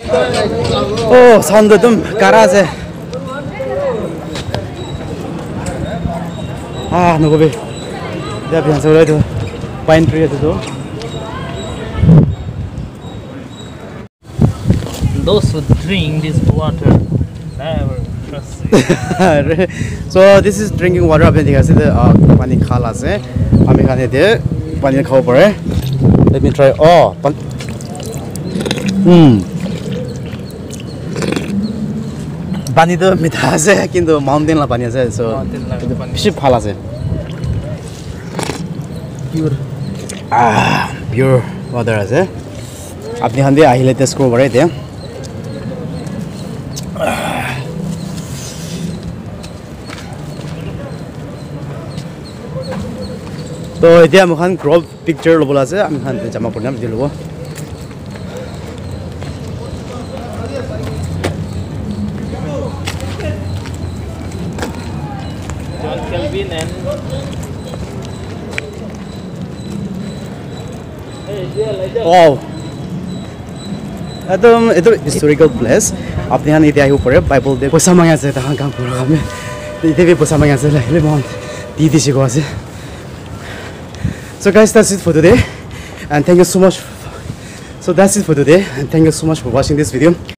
오, 사운드 좀 가라제. 아, 너고비. 내가 비한 소리도 파인 트리에도. Those who drink this water never trust it. So this is drinking water. Abhi dekha se pani khala ase. Ami khane de pani khao pare. Let me try. Oh, pani to mitha ase, kintu mountain la pani ase. So bishop phala ase. Pure. Pure water ase. Apni khande ahile test koro pare de. So এতিয়া আমি খান crop picture ল'ব আছে আমি খান জামা পৰনাম দি ল'ব John Kelvin and wow একদম এটো historical place আপনি হান এতিয়া আহিব পাৰে বাইবল দে পইচা মাঙা আছে তাহান কাম কৰা আমি ইতেবি পইচা মাঙা আছে লাহিলে মন দি দিছি গো আছে. So guys, that's it for today, and thank you so much. So that's it for today, and thank you so much for watching this video.